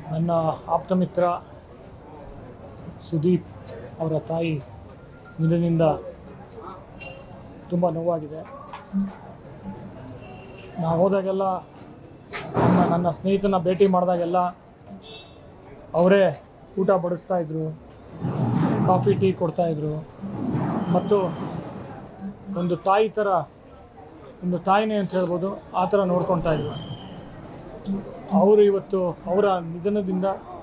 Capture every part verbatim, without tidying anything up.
ನನ್ನ ಆಪ್ತ ಮಿತ್ರ ಸುದೀಪ್ ಅವರ ತಾಯಿ ನಿಧನದಿಂದ ತುಂಬ ನೋವಾಗಿದೆ. ನಾವು ಹೋದಾಗೆಲ್ಲ ನನ್ನ ನನ್ನ ಸ್ನೇಹಿತನ ಭೇಟಿ ಮಾಡಿದಾಗೆಲ್ಲ ಅವರೇ ಊಟ ಬಡಿಸ್ತಾಯಿದ್ರು, ಕಾಫಿ ಟೀ ಕೊಡ್ತಾಯಿದ್ರು ಮತ್ತು ಒಂದು ತಾಯಿ ಥರ, ಒಂದು ತಾಯಿನೇ ಅಂತ ಹೇಳ್ಬೋದು, ಆ ಥರ ನೋಡ್ಕೊತಾಯಿದ್ರು. ಅವರು ಇವತ್ತು ಅವರ ನಿಧನದಿಂದ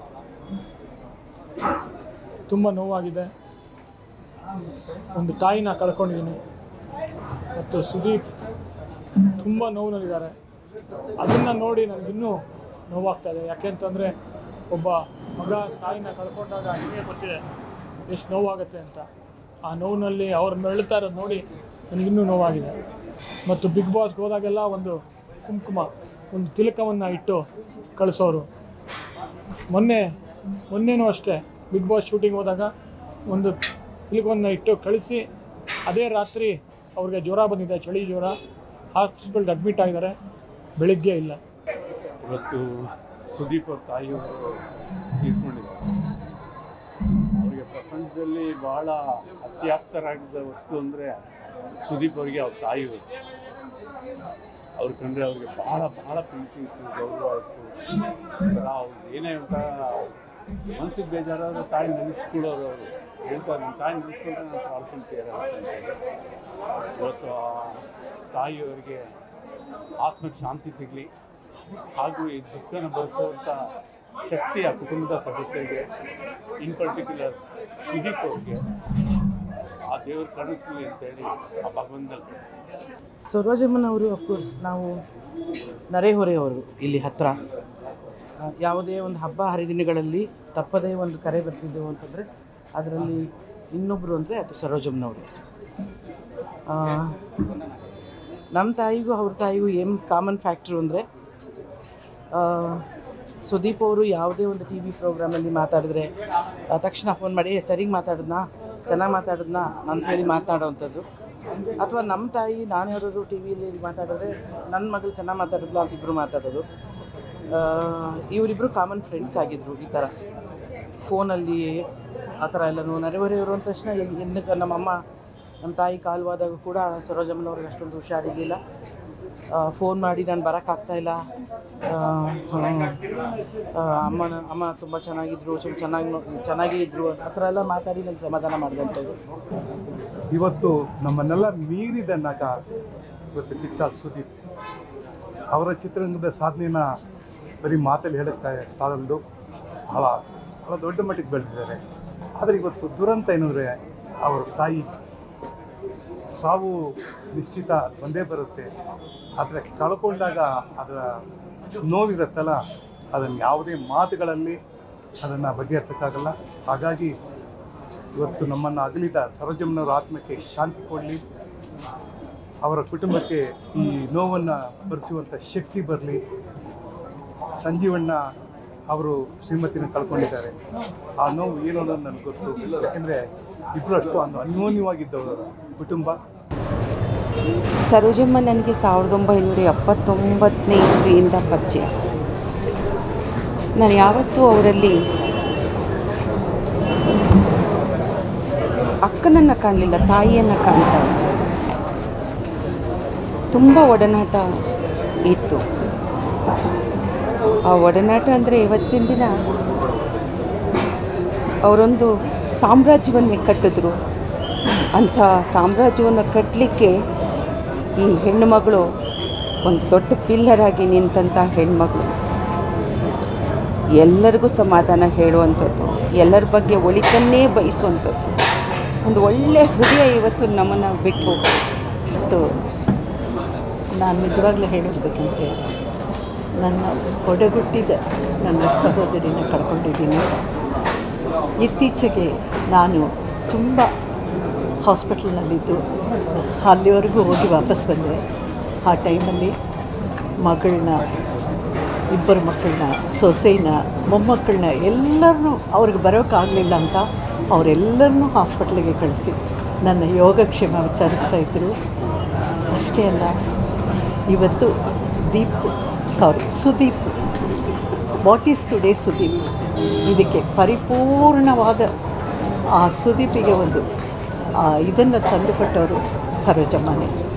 ತುಂಬ ನೋವಾಗಿದೆ. ಒಂದು ತಾಯಿನ ಕಳ್ಕೊಂಡಿದ್ದೀನಿ ಮತ್ತು ಸುದೀಪ್ ತುಂಬ ನೋವಿನಲ್ಲಿದ್ದಾರೆ. ಅದನ್ನು ನೋಡಿ ನನಗಿನ್ನೂ ನೋವಾಗ್ತಾಯಿದೆ. ಯಾಕೆಂತಂದರೆ ಒಬ್ಬ ಮಗ ತಾಯಿನ ಕಳ್ಕೊಂಡಾಗ ನಿಮಗೆ ಗೊತ್ತಿದೆ ಎಷ್ಟು ನೋವಾಗುತ್ತೆ ಅಂತ. ಆ ನೋವಿನಲ್ಲಿ ಅವ್ರು ನರಳುತ್ತಾ ಇರೋದು ನೋಡಿ ನನಗಿನ್ನೂ ನೋವಾಗಿದೆ. ಮತ್ತು ಬಿಗ್ ಬಾಸ್ಗೆ ಹೋದಾಗೆಲ್ಲ ಒಂದು ಕುಂಕುಮ, ಒಂದು ತಿಲಕವನ್ನು ಇಟ್ಟು ಕಳಿಸೋರು. ಮೊನ್ನೆ ಮೊನ್ನೆನೂ ಅಷ್ಟೇ ಬಿಗ್ ಬಾಸ್ ಶೂಟಿಂಗ್ ಹೋದಾಗ ಒಂದು ತಿಲಕವನ್ನು ಇಟ್ಟು ಕಳಿಸಿ ಅದೇ ರಾತ್ರಿ ಅವ್ರಿಗೆ ಜ್ವರ ಬಂದಿದೆ, ಚಳಿ ಜ್ವರ, ಹಾಸ್ಪಿಟಲ್ಗೆ ಅಡ್ಮಿಟ್ ಆಗಿದ್ದಾರೆ, ಬೆಳಿಗ್ಗೆ ಇಲ್ಲ. ಇವತ್ತು ಸುದೀಪ್ ಅವ್ರ ತಾಯಿಯವರು ತೀರ್ಕೊಂಡಿದ್ದಾರೆ. ಅವರಿಗೆ ಪ್ರಪಂಚದಲ್ಲಿ ಭಾಳ ಅತ್ಯಾಪ್ತರಾಗಿದ್ದ ವಸ್ತು ಅಂದರೆ ಸುದೀಪ್ ಅವರಿಗೆ ಅವ್ರ ತಾಯಿಯವರು. ಅವ್ರು ಕಂಡ್ರೆ ಅವ್ರಿಗೆ ಭಾಳ ಭಾಳ ಪ್ರೀತಿ ಇತ್ತು, ಗೌರವ ಇತ್ತು. ಅವ್ರು ಏನೇ ಅಂತ ಮನ್ಸಿಗೆ ಬೇಜಾರಾದ್ರೆ ತಾಯಿ ನೆನೆಸ್ಕೊಳ್ಳೋರು. ಅವರು ಹೇಳ್ತಾರೆ, ನನ್ನ ತಾಯಿ ನೆನೆಸ್ಕೊಂಡ್ರೆ ನಾನು ಪಾಲ್ಕೊಳ್ತೀರ ಅಂತೇಳಿ. ಇವತ್ತು ಆ ತಾಯಿಯವರಿಗೆ ಆತ್ಮಕ್ಕೆ ಶಾಂತಿ ಸಿಗಲಿ, ಹಾಗೂ ಈ ದುಃಖನ ಭರಿಸುವಂಥ ಶಕ್ತಿ ಆ ಕುಟುಂಬದ ಸದಸ್ಯರಿಗೆ, ಇನ್ ಪರ್ಟಿಕ್ಯುಲರ್ ಸುದೀಪ್ ಅವ್ರಿಗೆ ಆ ದೇವರು ಕಳಿಸಲಿ ಅಂತೇಳಿ ಆ ಭಗವಂತನಲ್ಲಿ. ಸರೋಜಮ್ಮನವರು ಅಫ್ಕೋರ್ಸ್ ನಾವು ನರೇಹೊರೆಯವರು, ಇಲ್ಲಿ ಹತ್ತಿರ. ಯಾವುದೇ ಒಂದು ಹಬ್ಬ ಹರಿದಿನಗಳಲ್ಲಿ ತಪ್ಪದೇ ಒಂದು ಕರೆ ಬರ್ತಿದ್ದೆವು ಅಂತಂದರೆ ಅದರಲ್ಲಿ ಇನ್ನೊಬ್ಬರು ಅಂದರೆ ಅದು ಸರೋಜಮ್ಮನವರು. ನಮ್ಮ ತಾಯಿಗೂ ಅವ್ರ ತಾಯಿಗೂ ಏನು ಕಾಮನ್ ಫ್ಯಾಕ್ಟ್ರು ಅಂದರೆ, ಸುದೀಪ್ ಅವರು ಯಾವುದೇ ಒಂದು ಟಿ ವಿ ಪ್ರೋಗ್ರಾಮಲ್ಲಿ ಮಾತಾಡಿದ್ರೆ ತಕ್ಷಣ ಫೋನ್ ಮಾಡಿ ಸರಿಗೆ ಮಾತಾಡಿದ್ನಾ, ಚೆನ್ನಾಗಿ ಮಾತಾಡಿದ್ನಾ ಅಂತ ಹೇಳಿ ಮಾತನಾಡೋವಂಥದ್ದು. ಅಥವಾ ನಮ್ಮ ತಾಯಿ ನಾನು ಯಾರಾದ್ರು ಟಿ ವಿಯಲ್ಲಿ ಮಾತಾಡಿದ್ರೆ ನನ್ನ ಮಗಳು ಚೆನ್ನಾಗಿ ಮಾತಾಡಿದ್ಲು ಅಂತ ಇಬ್ಬರು ಮಾತಾಡೋದು. ಇವರಿಬ್ಬರು ಕಾಮನ್ ಫ್ರೆಂಡ್ಸ್ ಆಗಿದ್ದರು. ಈ ಥರ ಫೋನಲ್ಲಿ ಆ ಥರ ಎಲ್ಲನೂ ನೆರೆಹೊರೆಯವರು ಅಂದ ತಕ್ಷಣ ಎಲ್ಲಿ ಏನಕ್ಕೆ ನಮ್ಮಮ್ಮ ನಮ್ಮ ತಾಯಿ ಕಾಲವಾದಾಗ ಕೂಡ ಸರೋಜಮ್ಮನವ್ರಿಗೆ ಅಷ್ಟೊಂದು ಹುಷಾರಿರಲಿಲ್ಲ. ಫೋನ್ ಮಾಡಿ ನಾನು ಬರೋಕ್ಕಾಗ್ತಾಯಿಲ್ಲ, ಅಮ್ಮನ ಅಮ್ಮ ತುಂಬ ಚೆನ್ನಾಗಿದ್ದರು, ಸ್ವಲ್ಪ ಚೆನ್ನಾಗಿ ಚೆನ್ನಾಗೇ ಇದ್ದರು, ಆ ಥರ ಎಲ್ಲ ಮಾತಾಡಿ ನನಗೆ ಸಮಾಧಾನ ಮಾಡಿದಂಥದ್ದು. ಇವತ್ತು ನಮ್ಮನ್ನೆಲ್ಲ ಮೀರಿದ ನಟ ಇವತ್ತು ಕಿಚ್ಚ ಸುದೀಪ್. ಅವರ ಚಿತ್ರರಂಗದ ಸಾಧನೆನ ಬರೀ ಮಾತಲ್ಲಿ ಹೇಳೋಕ್ಕೆ ಸಾಲದು, ಭಾಳ ಭಾಳ ದೊಡ್ಡ ಮಟ್ಟಿಗೆ ಬೆಳೆದಿದ್ದಾರೆ. ಆದರೆ ಇವತ್ತು ದುರಂತ ಏನಂದರೆ ಅವರ ತಾಯಿ ಸಾವು ನಿಶ್ಚಿತ ಬಂದೇ ಬರುತ್ತೆ. ಆದರೆ ಕಳ್ಕೊಂಡಾಗ ಅದರ ನೋವಿರುತ್ತಲ್ಲ, ಅದನ್ನು ಯಾವುದೇ ಮಾತುಗಳಲ್ಲಿ ಅದನ್ನು ಬಗೆಹರಿಸೋಕ್ಕಾಗಲ್ಲ. ಹಾಗಾಗಿ ಇವತ್ತು ನಮ್ಮನ್ನು ಅಗಲಿದ ಸರೋಜಮ್ಮನವರ ಆತ್ಮಕ್ಕೆ ಶಾಂತಿ ಕೊಡಲಿ, ಅವರ ಕುಟುಂಬಕ್ಕೆ ಈ ನೋವನ್ನು ಭರಿಸುವಂಥ ಶಕ್ತಿ ಬರಲಿ. ಸಂಜೀವಣ್ಣ ಅವರು ಶ್ರೀಮತಿನ ಕಳ್ಕೊಂಡಿದ್ದಾರೆ. ಆ ನೋವು ಏನು ಅನ್ನೋದು ನನಗೆ ಗೊತ್ತು, ಯಾಕೆಂದರೆ ಇಬ್ಬರು ಅಷ್ಟು ಒಂದು ಅನ್ಯೋನ್ಯವಾಗಿದ್ದವರು ಕುಟುಂಬ. ಸರೋಜಮ್ಮ ನನಗೆ ಸಾವಿರದ ಒಂಬೈನೂರ ಎಪ್ಪತ್ತೊಂಬತ್ತನೇ ಇಸ್ವಿಯಿಂದ ಪರಿಚಯ. ನಾನು ಯಾವತ್ತೂ ಅವರಲ್ಲಿ ಅಕ್ಕನನ್ನು ಕಾಣಲಿಲ್ಲ, ತಾಯಿಯನ್ನು ಕಾಣ್ತಾ ಇದ್ದೆ. ತುಂಬ ಒಡನಾಟ ಇತ್ತು. ಆ ಒಡನಾಟ ಅಂದರೆ ಇವತ್ತಿನ ದಿನ ಅವರೊಂದು ಸಾಮ್ರಾಜ್ಯವನ್ನೇ ಕಟ್ಟಿದ್ರು. ಅಂಥ ಸಾಮ್ರಾಜ್ಯವನ್ನು ಕಟ್ಟಲಿಕ್ಕೆ ಈ ಹೆಣ್ಣುಮಗಳು ಒಂದು ದೊಡ್ಡ ಪಿಲ್ಲರಾಗಿ ನಿಂತಹ ಹೆಣ್ಮಗಳು. ಎಲ್ಲರಿಗೂ ಸಮಾಧಾನ ಹೇಳುವಂಥದ್ದು, ಎಲ್ಲರ ಬಗ್ಗೆ ಒಳಿತನ್ನೇ ಬಯಸುವಂಥದ್ದು, ಒಂದು ಒಳ್ಳೆಯ ಹೃದಯ ಇವತ್ತು ನಮ್ಮನ್ನು ಬಿಟ್ಟು ಹೋಗ್ತು. ನಾನು ನಿಜವಾಗ್ಲೂ ಹೇಳಿರ್ಬೇಕಂದ್ರೆ, ನನ್ನ ಒಡಗುಟ್ಟಿದ ನನ್ನ ಸಹೋದರಿನ ಕಳ್ಕೊಂಡಿದ್ದೀನಿ. ಇತ್ತೀಚೆಗೆ ನಾನು ತುಂಬ ಹಾಸ್ಪಿಟಲ್ನಲ್ಲಿದ್ದು ಅಲ್ಲಿವರೆಗೂ ಹೋಗಿ ವಾಪಸ್ ಬಂದೆ. ಆ ಟೈಮಲ್ಲಿ ಮಗಳನ್ನ, ಇಬ್ಬರು ಮಕ್ಕಳನ್ನ, ಸೊಸೆನ, ಮೊಮ್ಮಕ್ಕಳನ್ನ ಎಲ್ಲರನ್ನೂ ಅವ್ರಿಗೆ ಬರೋಕ್ಕಾಗಲಿಲ್ಲ ಅಂತ ಅವರೆಲ್ಲರನ್ನೂ ಹಾಸ್ಪಿಟ್ಲಿಗೆ ಕಳಿಸಿ ನನ್ನ ಯೋಗಕ್ಷೇಮ ವಿಚಾರಿಸ್ತಾಯಿದ್ರು. ಅಷ್ಟೇ ಅಲ್ಲ, ಇವತ್ತು Deep sorry Sudeep what is today Sudeep, ಇದಕ್ಕೆ ಪರಿಪೂರ್ಣವಾದ ಆ ಸುದೀಪಿಗೆ ಒಂದು ಇದನ್ನು ತಂದುಕೊಟ್ಟವರು ಸರೋಜಮ್ಮನೇ.